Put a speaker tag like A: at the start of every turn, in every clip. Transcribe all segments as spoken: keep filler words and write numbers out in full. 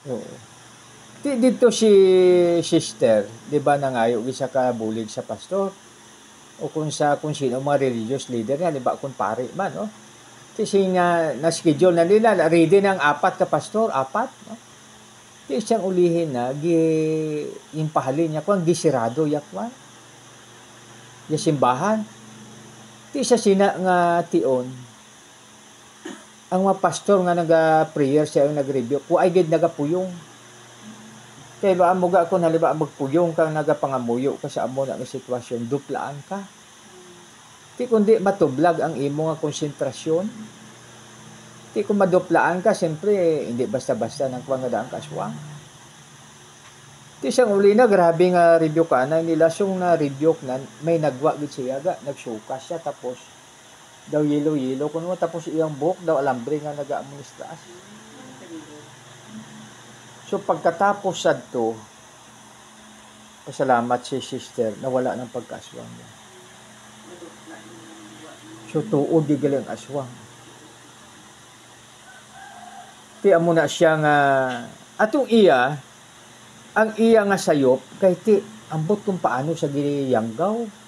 A: Oo. Di dito si sister, di ba nangayo gisa ka bulig sa pastor? O kung sa kung sino mga religious leader nga, di ba kung pare man, no? Kasi nga na-schedule na nila, ready ng apat ka pastor, apat, no? Di siyang ulihin na, gi, yung pahalin niya, kung gisirado yakwan, yung simbahan. Di siya sina nga tion, ang mga pastor nga naga-prayer siya yung nag-review, kung ay gid nagapuyong. Kaya ba mo ga kung halimbawa magpuyong kang nagapangamuyo ka sa amo na nga sitwasyon, duplaan ka. Di kundi matublag ang imo nga konsentrasyon. Di kung maduplaan ka, siyempre, hindi basta-basta ng kwangadaan kaswang. Di siyang uli na, grabe nga review ka na, nilasyong na review na, may nagwa gid siya ga, nagsukas siya, tapos daw yelo-yelo, kuno tapos iyang buhok, daw alambre nga nag-aamunis taas. So pagkatapos sad to, pasalamat si sister na wala ng pagkaswang niya. So tuod di galing aswang. Ti amo na siya nga atong iya, ang iya nga sayop kay ti ambot kung paano sa giyanggaw.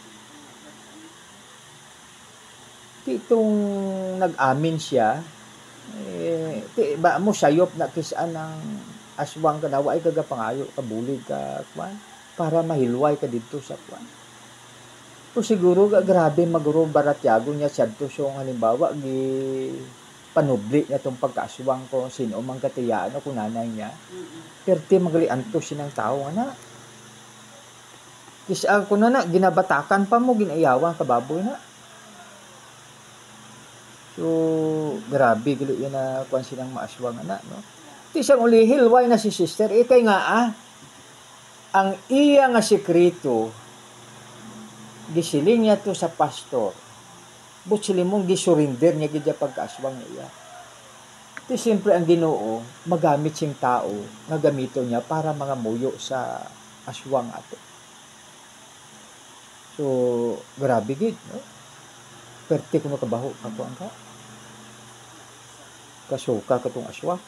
A: Ti itong nag-amin siya, eh, ti ba mo sayop na kisaan ng aswang ka daw ay kagapangayo ka bulig ka kwan para mahilway ka dito sa kwan. So siguro grabe maguro baratyago niya sadto so halimbawa gi panubli na itong pagkaaswang ko sino mang katiyaan o kung nanay niya. Pero ti maglianto sinang tao na. Kisa ko na na, ginabatakan pa mo, ginayawan ka baboy na. So, grabe, gilo yun na kung sinang maaswang na, no? Ti siyang ulihil, why na si sister? Eh, kay nga ah, ang iya nga sekreto, gisiling niya to sa pastor, but sila mong gisurinder niya gidya pagkaaswang niya. Ito siyempre ang Ginoo, magamit siyang tao na gamito niya para mga muyo sa aswang ato. So, grabe gid, no? Perte ko makabaho ako ang ka. Kasuka katong aswang.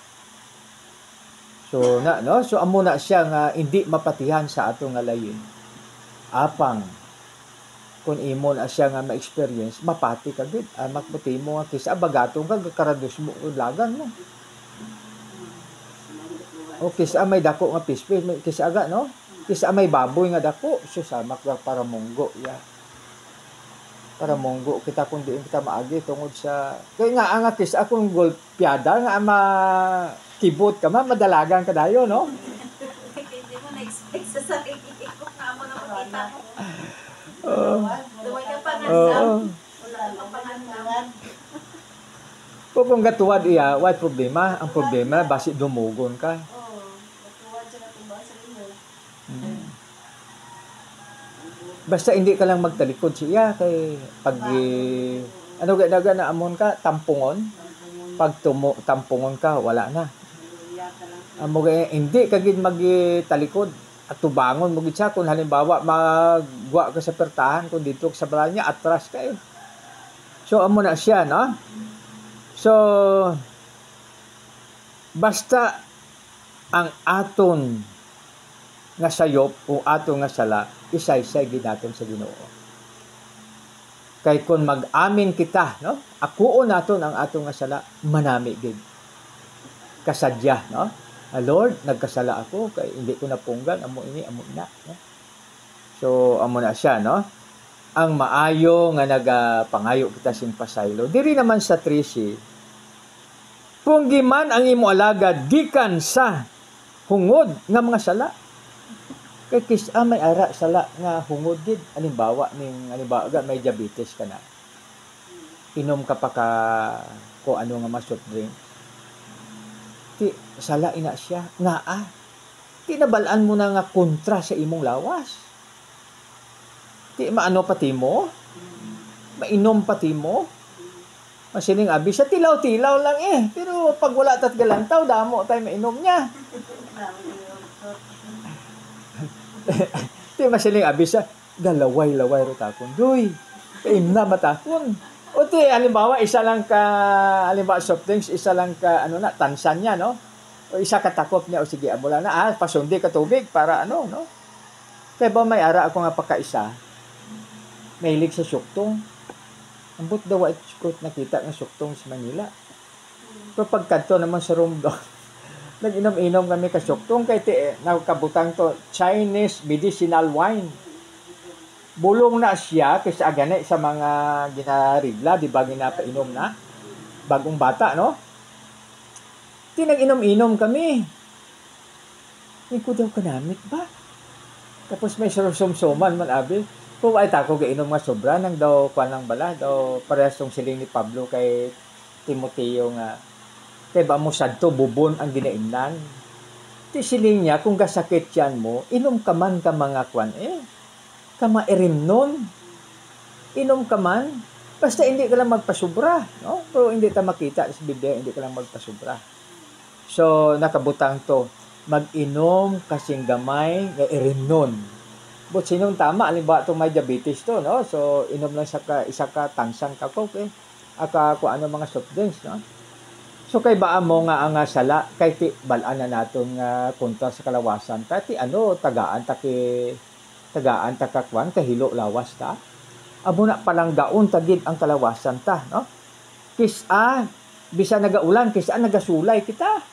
A: So, na, no? So, amo na siya nga hindi mapatihan sa atong nga layin. Apang kung imo na siya nga ma-experience, mapati ka gid. Ah, makputi mo nga kisa bagatong ka karados mo lagan mo. O kisa may dako nga pispis, kisa aga no? Kisa may baboy nga dako, susamak ka para munggo ya. Para munggo kita kung diin kita maagi tungod sa kay nga ang kisa akong golpeada nga ama kibot ka ma madalagan ka dayo no?
B: Hindi mo na-expect sa sarili ko nga mo na makita ko.
A: Oo.
B: Duway ka pangasam.
C: Wala kang pangangalan.
A: Kung kung gatuwad iya, what problema? Ang problema, basi dumugon ka.
C: Oo. Gatuwad siya natuba sa inyo.
A: Hmm. Basta hindi ka lang magtalikod siya kay pag eh, ano ganaga na amon ka tampungon. Pag tumo tampungon ka wala na. Amo uh, hindi kagid magtalikod at tubangon mo gid siya kung halimbawa magwa ka sa pertahan kung dito sa bala niya atras ka eh. So amo na siya no. So basta ang aton nga sayop o aton nga sala isay-say gid naton sa Ginoo. Kay kung mag-amin kita, no? Akuon naton ang atong nga sala, manami gid. Kasadya, no? Ah, Lord, nagkasala ako kay hindi ko napunggan amo ini amo na, no? So amo na siya, no? Ang maayo nga nagapangayo kita sin pasaylo. Diri naman sa trisi. Punggiman ang imo alagad gikan sa hungod nga mga sala. Kay kis ah, may ara sala nga hungod gid halimbawa ning halimbawa may diabetes ka na. Inom ka pa ka ko ano nga mas soft drink. Ti sala ina siya nga ah. Ti nabalaan mo na nga kontra sa imong lawas. Ti maano pati mo? Mainom pati mo? Masining abi sa tilaw-tilaw lang eh. Pero pag wala tat galantaw damo tay mainom niya. Ti masiling abi sa galaway-laway ro takon. Doy, kaimna matakon. O ti halimbawa isa lang ka halimbawa soft drinks, isa lang ka ano na tansan niya no. O isa katakop niya, o sige, amula na, ah, pasundi ka tubig para ano, no? Kaya ba may ara ako nga pagkaisa, mahilig sa syuktong. Ambot daw at kot nakita ng syuktong sa Manila. Pero pagkanto naman sa room doon, nag-inom-inom kami ka syuktong, kaya ti, nakabutang to, Chinese medicinal wine. Bulong na siya kasi agane sa mga ginarigla, di ba ginapainom na? Bagong bata, no? Tinag-inom-inom kami. Hindi ko daw kanamit ba? Tapos may sumsuman man, abi. Kung ay tako gainom nga sobra, nang daw panang bala, daw parehas tong siling ni Pablo kay Timoteo nga. Kaya ba mo sadto, bubon ang ginaimnan. Ti siling niya, kung gasakit yan mo, inom ka man ka mga kwan eh. Kama erimnon. Inom ka man. Basta hindi ka lang magpasubra. No? Pero hindi ta makita sa Biblia, hindi ka lang magpasubra. So, nakabutang to. Mag-inom kasing gamay nga erimnon. But sinong tama, alimbawa itong may diabetes to, no? So, inom lang sa ka, isa ka tangsang ka coke, eh. Aka kung ano mga soft drinks, no? So, kay baa mo nga ang sala, kay ti balaan na natin nga uh, kontra sa kalawasan, kay ti ano, tagaan ta ki, tagaan ta kakwan, kahilo lawas ta. Amo na palang gaon tagid ang kalawasan ta, no? Kisa, bisa nagaulan, kisa nagasulay kita.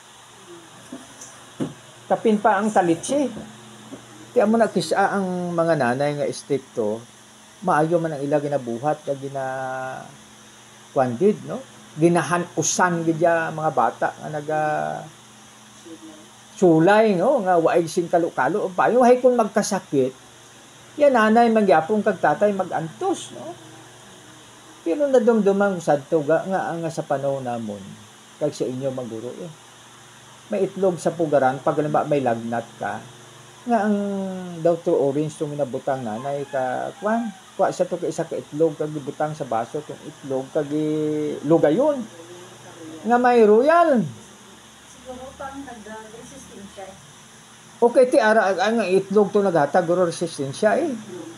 A: Kapin pa ang talitsi. Kaya mo na kisa ang mga nanay nga stricto, maayo man ang ila ginabuhat, kaya gina kwandid, no? Ginahanusan gidya mga bata nga naga sulay, no? Nga waay sing kalo-kalo. Paano hay kung magkasakit, yan nanay magyapong kag tatay magantos, no? Pero nadumdumang sadto ga nga nga sa panahon namon kag sa inyo maguro eh. May itlog sa pugaran pag ba may lagnat ka nga ang Doctor Orange tong minabutang nanay ka kwan kwa sa to ka isa ka itlog kag gibutang sa baso tong itlog kag lugayon nga may royal.
B: Siguro pang nag-resistensya.
A: Okay ti ara ang itlog to naghatag guro resistensya eh.